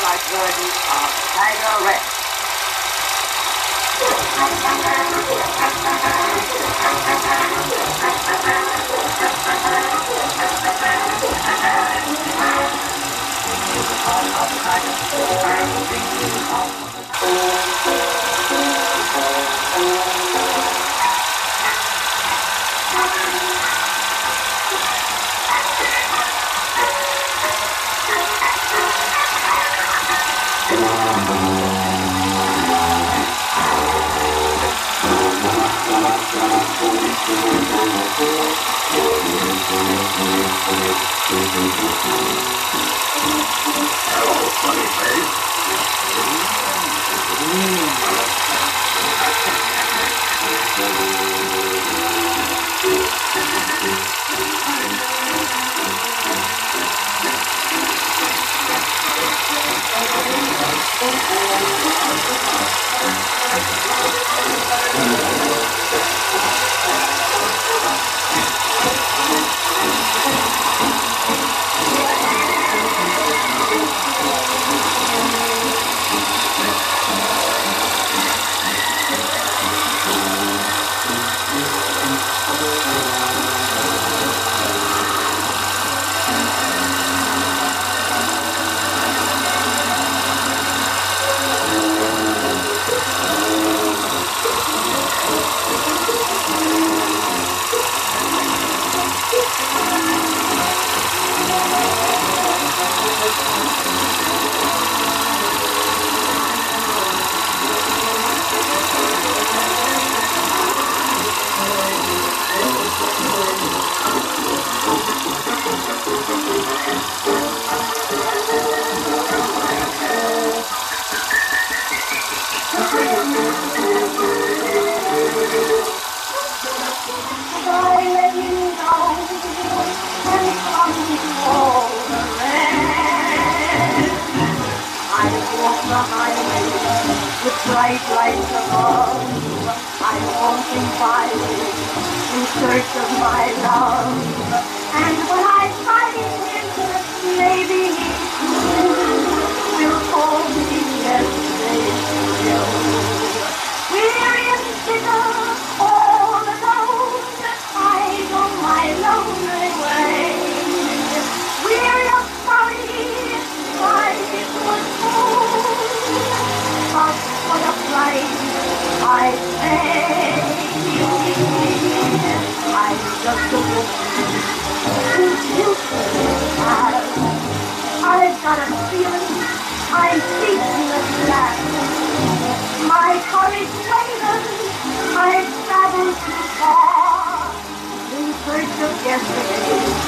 like versions of Tiger Rex. Hello, funny face. With bright lights above, I'm walking by in search of my love. And when I find him, maybe he will call me yesterday. We're in bitter all alone. I go my lonely way. We're not sorry life was full. But for the price I pay, I'm just a woman who you have. I've got a feeling I'm beaten at last. My courage wavered, I've traveled too far in search of yesterday.